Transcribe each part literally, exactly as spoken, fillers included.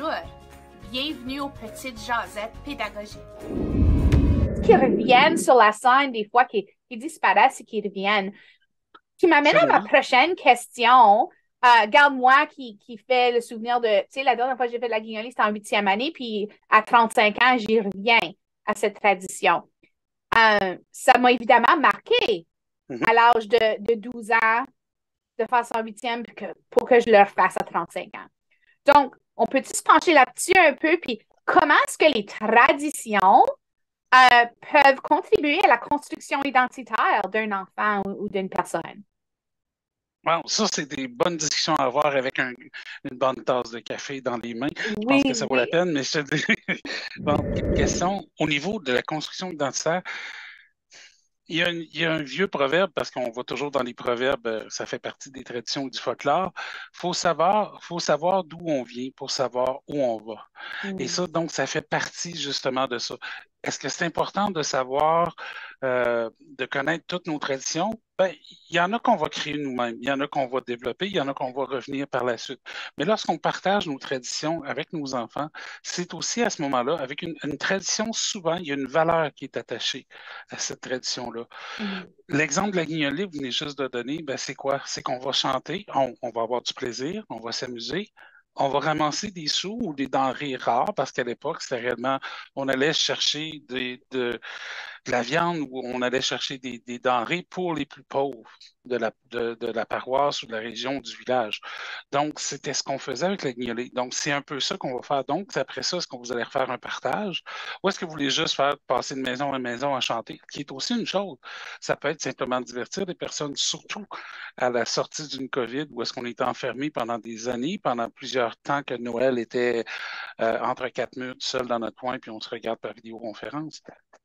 Bonjour, bienvenue aux petites jasettes pédagogiques. Qui reviennent sur la scène des fois, qui, qui disparaissent et qui reviennent. Qui m'amène à ma prochaine question. Euh, garde-moi qui, qui fait le souvenir de, tu sais, la dernière fois que j'ai fait de la guignolée, c'était en huitième année, puis à trente-cinq ans, j'y reviens à cette tradition. Euh, ça m'a évidemment marqué Mm-hmm. à l'âge de, de douze ans de faire son huitième pour que, pour que je le refasse à trente-cinq ans. Donc, on peut-tu se pencher là-dessus un peu, puis comment est-ce que les traditions euh, peuvent contribuer à la construction identitaire d'un enfant ou, ou d'une personne? Wow, ça, c'est des bonnes discussions à avoir avec un, une bonne tasse de café dans les mains. Je Oui, pense que ça vaut oui. la peine, mais je te dis, bon, question, au niveau de la construction identitaire, il y, a un, il y a un vieux proverbe, parce qu'on va toujours dans les proverbes, ça fait partie des traditions du folklore. Il faut savoir, faut savoir d'où on vient pour savoir où on va. Mm. Et ça, donc, ça fait partie justement de ça. Est-ce que c'est important de savoir, euh, de connaître toutes nos traditions? Ben, il y en a qu'on va créer nous-mêmes, il y en a qu'on va développer, il y en a qu'on va revenir par la suite. Mais lorsqu'on partage nos traditions avec nos enfants, c'est aussi à ce moment-là, avec une, une tradition, souvent, il y a une valeur qui est attachée à cette tradition-là. Mm. L'exemple de la guignolée, vous venez juste de donner, ben, c'est quoi? C'est qu'on va chanter, on, on va avoir du plaisir, on va s'amuser. On va ramasser des sous ou des denrées rares parce qu'à l'époque, c'était réellement, on allait chercher des, de, de la viande ou on allait chercher des, des denrées pour les plus pauvres de la, de, de la paroisse ou de la région, du village. Donc, c'était ce qu'on faisait avec la guignolée. Donc, c'est un peu ça qu'on va faire. Donc, après ça, est-ce que vous allez refaire un partage ou est-ce que vous voulez juste faire passer de maison en maison à chanter, qui est aussi une chose. Ça peut être simplement divertir des personnes, surtout à la sortie d'une COVID où est-ce qu'on était enfermé pendant des années, pendant plusieurs temps que Noël était euh, entre quatre murs, tout seul dans notre coin, puis on se regarde par vidéoconférence.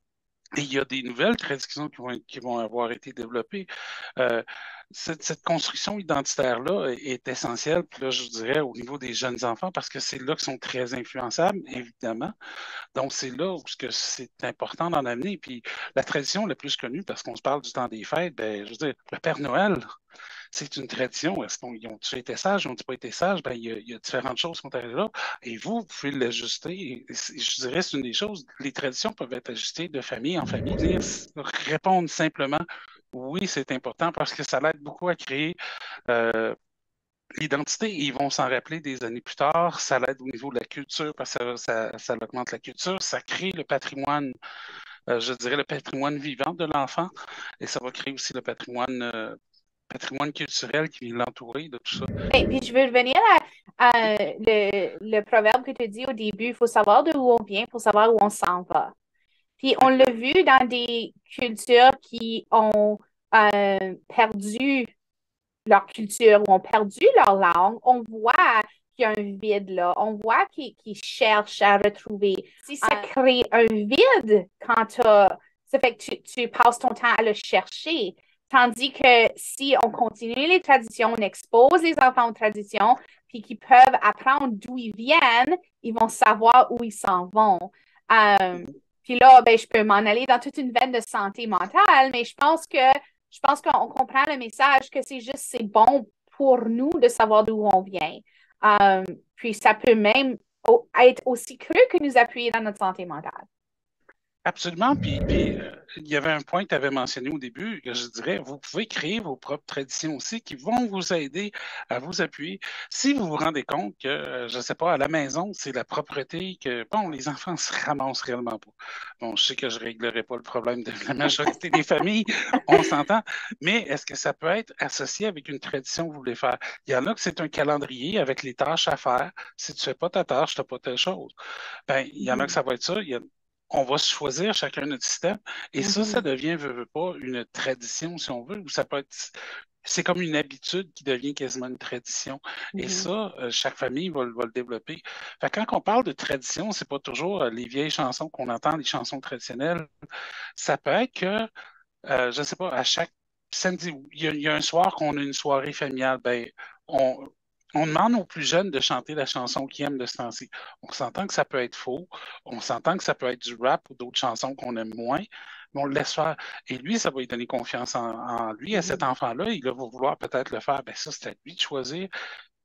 Et il y a des nouvelles traditions qui vont, qui vont avoir été développées. Euh, cette, cette construction identitaire-là est, est essentielle, puis là, je dirais, au niveau des jeunes enfants, parce que c'est là qu'ils sont très influençables, évidemment. Donc, c'est là où c'est important d'en amener. Puis, la tradition la plus connue, parce qu'on se parle du temps des fêtes, ben, je veux dire, le Père Noël, c'est une tradition. Est-ce qu'ils ont-ils été sages, ils n'ont-ils pas été sages? Ben, il y a, il y a différentes choses qui sont arrivées là. Et vous, vous pouvez l'ajuster. Je dirais, c'est une des choses, les traditions peuvent être ajustées de famille en famille. Venir répondre simplement, oui, c'est important parce que ça l'aide beaucoup à créer euh, l'identité. Ils vont s'en rappeler des années plus tard. Ça l'aide au niveau de la culture parce que ça, ça, ça augmente la culture. Ça crée le patrimoine, euh, je dirais, le patrimoine vivant de l'enfant. Et ça va créer aussi le patrimoine euh, patrimoine culturel qui vient l'entourer de tout ça. Et puis, je veux revenir à, à le, le proverbe que tu as dit au début, il faut savoir d'où on vient pour savoir où on s'en va. Puis, on l'a vu dans des cultures qui ont euh, perdu leur culture ou ont perdu leur langue. On voit qu'il y a un vide là. On voit qu'ils qu'ils cherchent à retrouver. Si ça crée un vide quand t'as- ça fait que tu, tu passes ton temps à le chercher. Tandis que si on continue les traditions, on expose les enfants aux traditions, puis qu'ils peuvent apprendre d'où ils viennent, ils vont savoir où ils s'en vont. Euh, puis là, ben, je peux m'en aller dans toute une veine de santé mentale, mais je pense que je pense qu'on comprend le message que c'est juste, c'est bon pour nous de savoir d'où on vient. Euh, puis ça peut même au- être aussi cru que nous appuyer dans notre santé mentale. Absolument. Puis, puis euh, il y avait un point que tu avais mentionné au début, que je dirais, vous pouvez créer vos propres traditions aussi qui vont vous aider à vous appuyer. Si vous vous rendez compte que, euh, je ne sais pas, à la maison, c'est la propreté que, bon, les enfants se ramassent réellement pas. Bon, je sais que je ne réglerai pas le problème de la majorité des familles, on s'entend, mais est-ce que ça peut être associé avec une tradition que vous voulez faire? Il y en a que c'est un calendrier avec les tâches à faire. Si tu ne fais pas ta tâche, tu n'as pas telle chose. Ben, il y en a que ça va être ça. Il y a on va choisir chacun notre système. Et ça, ça Mhm. devient, veut, veut pas, une tradition, si on veut, ou ça peut être, c'est comme une habitude qui devient quasiment une tradition. Et Mhm. ça, euh, chaque famille va, va le développer. Fait que quand on parle de tradition, c'est pas toujours euh, les vieilles chansons qu'on entend, les chansons traditionnelles. Ça peut être que, euh, je sais pas, à chaque samedi, il y a, il y a un soir qu'on a une soirée familiale, ben, on, on demande aux plus jeunes de chanter la chanson qu'ils aiment de ce temps-ci. On s'entend que ça peut être faux, on s'entend que ça peut être du rap ou d'autres chansons qu'on aime moins, mais on le laisse faire. Et lui, ça va lui donner confiance en, en lui, à cet Mhm. enfant-là. Il va vouloir peut-être le faire. Ben ça, c'est à lui de choisir.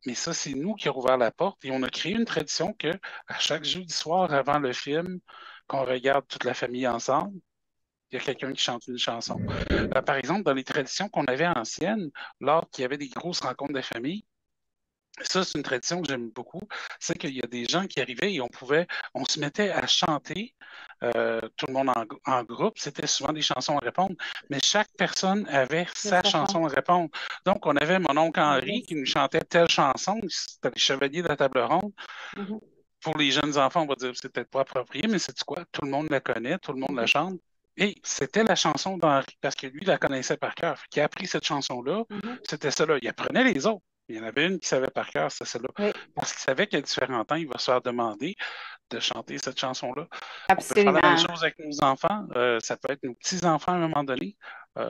Mais ça, c'est nous qui avons ouvert la porte et on a créé une tradition que à chaque jeudi soir avant le film, qu'on regarde toute la famille ensemble, il y a quelqu'un qui chante une chanson. Euh, par exemple, dans les traditions qu'on avait anciennes, lors qu'il y avait des grosses rencontres de famille, ça, c'est une tradition que j'aime beaucoup. C'est qu'il y a des gens qui arrivaient et on pouvait, on se mettait à chanter, euh, tout le monde en, en groupe. C'était souvent des chansons à répondre, mais chaque personne avait sa chanson à répondre. Donc, on avait mon oncle Henri qui nous chantait telle chanson. C'était les Chevaliers de la Table Ronde. Mhm. Pour les jeunes enfants, on va dire que c'est peut-être pas approprié, mais c'est quoi? Tout le monde la connaît, tout le monde la chante. Et c'était la chanson d'Henri, parce que lui, il la connaissait par cœur. Il a appris cette chanson-là, Mhm. c'était celle-là. Il apprenait les autres. Il y en avait une qui savait par cœur, c'était celle-là. Oui, Parce qu'il savait qu'à différents temps, il va se faire demander de chanter cette chanson-là. On peut faire la même absolument. chose avec nos enfants. Euh, ça peut être nos petits-enfants à un moment donné. Euh,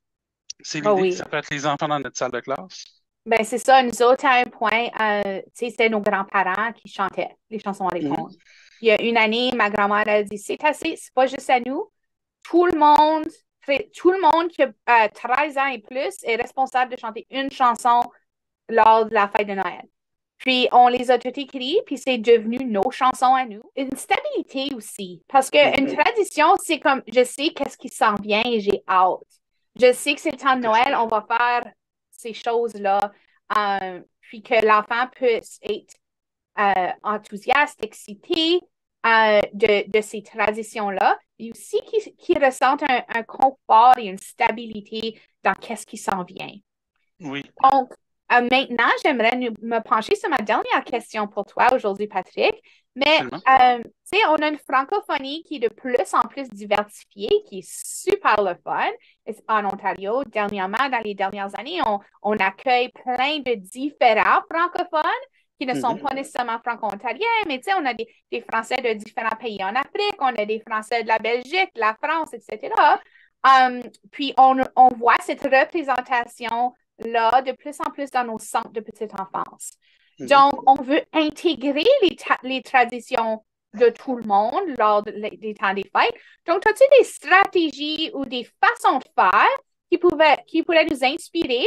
c'est Oh l'idée, oui. ça peut être les enfants dans notre salle de classe. Ben, c'est ça, nous autres, à un point, euh, tu sais, c'était nos grands-parents qui chantaient les chansons à Mhm. répondre. Il y a une année, ma grand-mère a dit, c'est assez, c'est pas juste à nous. Tout le monde, fait- tout le monde qui a euh, treize ans et plus est responsable de chanter une chanson lors de la fête de Noël. Puis, on les a toutes écrites, puis c'est devenu nos chansons à nous. Une stabilité aussi, parce qu'une Mhm. tradition, c'est comme, je sais qu'est-ce qui s'en vient et j'ai hâte. Je sais que c'est le temps de Noël, on va faire ces choses-là, euh, puis que l'enfant puisse être euh, enthousiaste, excité euh, de, de ces traditions-là, et aussi qui, qui ressentent un, un confort et une stabilité dans qu'est-ce qui s'en vient. Oui, Donc, euh, maintenant, j'aimerais nous- me pencher sur ma dernière question pour toi aujourd'hui, Patrick. Mais, absolument. euh, tu sais, on a une francophonie qui est de plus en plus diversifiée, qui est super le fun. Et en Ontario, dernièrement, dans les dernières années, on, on accueille plein de différents francophones qui ne sont Mhm. pas nécessairement franco-ontariens, mais tu sais, on a des, des Français de différents pays en Afrique, on a des Français de la Belgique, de la France, et cetera. Um, puis, on, on voit cette représentation là de plus en plus dans nos centres de petite enfance. Mhm. Donc, on veut intégrer les, ta- les traditions de tout le monde lors de- des temps des fêtes. Donc, as-tu des stratégies ou des façons de faire qui pouvaient, qui pourraient nous inspirer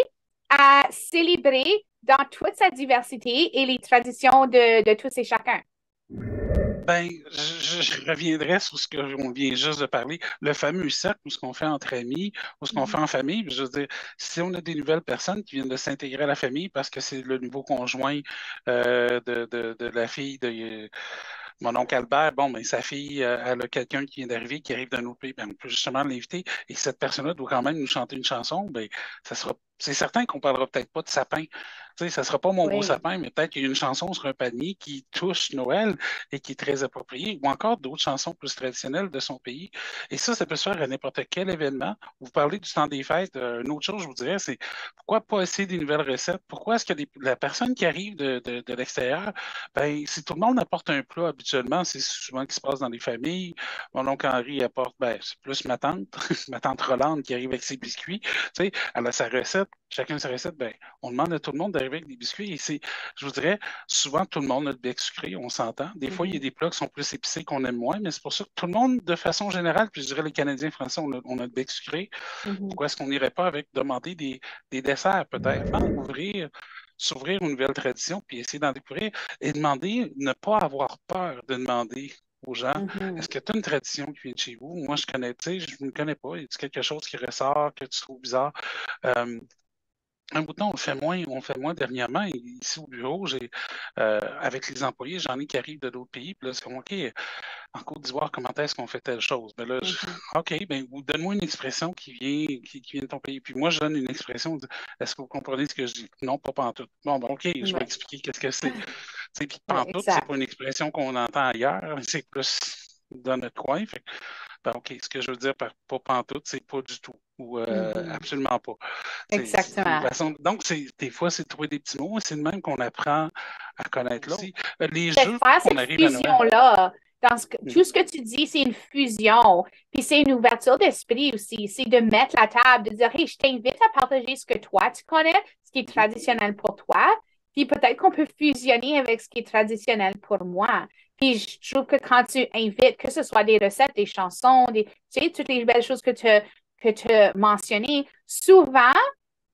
à célébrer dans toute sa diversité et les traditions de, de tous et chacun? Ben, je, je reviendrai sur ce qu'on vient juste de parler, le fameux cercle, ou ce qu'on fait entre amis, ou ce qu'on fait en famille. Je veux dire, si on a des nouvelles personnes qui viennent de s'intégrer à la famille parce que c'est le nouveau conjoint euh, de, de, de la fille de, mon oncle Albert, bon, ben, sa fille, euh, elle a quelqu'un qui vient d'arriver, qui arrive d'un autre pays, ben, on peut justement l'inviter, et cette personne-là doit quand même nous chanter une chanson, ben, ça sera, c'est certain qu'on parlera peut-être pas de sapin. Tu sais, ça sera pas mon beau Oui. sapin, mais peut-être qu'il y a une chanson sur un panier qui touche Noël et qui est très appropriée, ou encore d'autres chansons plus traditionnelles de son pays. Et ça, ça peut se faire à n'importe quel événement. Vous parlez du temps des fêtes. Euh, une autre chose, je vous dirais, c'est pourquoi pas essayer des nouvelles recettes? Pourquoi est-ce que des- la personne qui arrive de, de, de l'extérieur, ben, si tout le monde apporte un plat habituellement, c'est souvent ce qui se passe dans les familles. Mon oncle Henri apporte, ben, c'est plus ma tante, ma tante Rolande qui arrive avec ses biscuits. Tu sais, elle a sa recette, chacun sa recette, ben, on demande à tout le monde d'arriver avec des biscuits. Et c'est, je vous dirais, souvent tout le monde a le bec sucré, on s'entend. Des fois, il y a des plats qui sont plus épicés qu'on aime moins, mais c'est pour ça que tout le monde, de façon générale, puis je dirais les Canadiens français, on a, on a le bec sucré. Mhm. Pourquoi est-ce qu'on n'irait pas avec demander des, des desserts, peut-être, hein, ouvrir, s'ouvrir une nouvelle tradition, puis essayer d'en découvrir et demander, ne pas avoir peur de demander aux gens, Mhm. est-ce que tu as une tradition qui vient de chez vous? Moi, je connais, tu sais, je ne connais pas. Y a quelque chose qui ressort, que tu trouves bizarre? Euh, un bout de temps, on le fait moins, on le fait moins dernièrement. Ici au bureau, j'ai euh, avec les employés, j'en ai qui arrivent de d'autres pays. Puis là, c'est comme OK, en Côte d'Ivoire, comment est-ce qu'on fait telle chose? Ben là, je- Mhm. OK, ben ou donne-moi une expression qui vient, qui, qui vient de ton pays. Puis moi, je donne une expression. Est-ce que vous comprenez ce que je dis? Non, pas pantoute. Bon, ben OK, je vais Ouais. expliquer qu'est-ce que c'est. Tu sais, puis Ouais, pantoute, c'est exact. pas une expression qu'on entend ailleurs, c'est plus dans notre coin. Fait que, ben, OK, ce que je veux dire par pas pantoute, c'est pas du tout. Ou euh, Mhm. absolument pas. C'est c'est une Exactement. façon. Donc, c'est, des fois, c'est de trouver des petits mots, et c'est de même qu'on apprend à connaître l'autre. Aussi, euh, les C'est jeux faire qu'on cette arrive à Noël. fusion-là. Dans ce que- tout Mhm. ce que tu dis, c'est une fusion. Puis c'est une ouverture d'esprit aussi. C'est de mettre la table, de dire, hey, je t'invite à partager ce que toi, tu connais, ce qui est Mhm. traditionnel pour toi. Puis peut-être qu'on peut fusionner avec ce qui est traditionnel pour moi. Puis je trouve que quand tu invites, que ce soit des recettes, des chansons, des, tu sais, toutes les belles choses que tu que tu as mentionnées, souvent,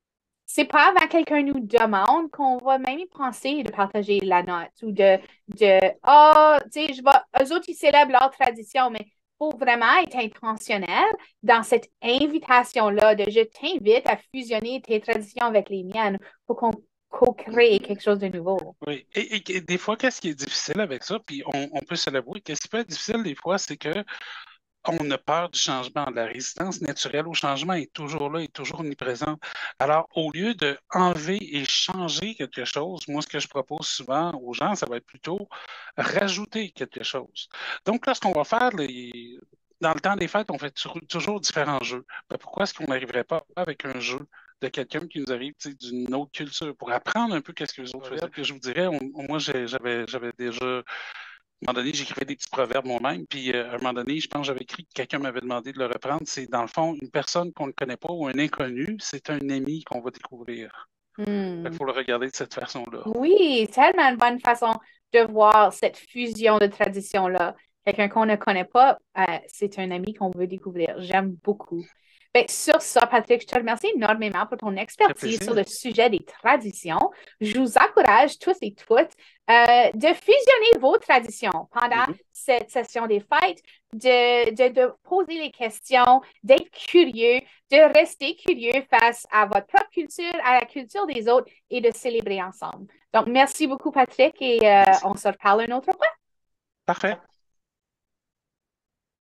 c'est pas avant que quelqu'un nous demande qu'on va même y penser de partager la note ou de, de ah, tu sais, je vais, eux autres, ils célèbrent leur tradition, mais faut vraiment être intentionnel dans cette invitation-là de je t'invite à fusionner tes traditions avec les miennes pour qu'on co-crée quelque chose de nouveau. Oui, et, et- et des fois, qu'est-ce qui est difficile avec ça, puis on, on peut se l'avouer, qu'est-ce qui peut être difficile des fois, c'est que on a peur du changement. La résistance naturelle au changement est toujours là, est toujours omniprésente. Alors, au lieu de enlever et changer quelque chose, moi, ce que je propose souvent aux gens, ça va être plutôt rajouter quelque chose. Donc, là, ce qu'on va faire, les- dans le temps des fêtes, on fait toujours toujours différents jeux. Ben, pourquoi est-ce qu'on n'arriverait pas avec un jeu de quelqu'un qui nous arrive tu sais, d'une autre culture pour apprendre un peu qu'est-ce que les autres faisaient? Puis je vous dirais, on- moi, j'ai- j'avais j'avais déjà un moment donné, j'écrivais des petits proverbes moi-même, puis euh, à un moment donné, je pense que j'avais écrit que quelqu'un m'avait demandé de le reprendre. C'est dans le fond, une personne qu'on ne connaît pas ou un inconnu, c'est un ami qu'on va découvrir. Il Hmm. faut le regarder de cette façon-là. Oui, tellement une bonne façon de voir cette fusion de traditions-là. Quelqu'un qu'on ne connaît pas, euh, c'est un ami qu'on veut découvrir. J'aime beaucoup. Ben, sur ça, Patrick, je te remercie énormément pour ton Ça fait expertise sur plaisir. le sujet des traditions. Je vous encourage tous et toutes euh, de fusionner vos traditions pendant Mhm. cette session des fêtes, de, de, de poser les questions, d'être curieux, de rester curieux face à votre propre culture, à la culture des autres et de célébrer ensemble. Donc, merci beaucoup, Patrick, et euh, Merci. on se reparle une autre fois. Parfait.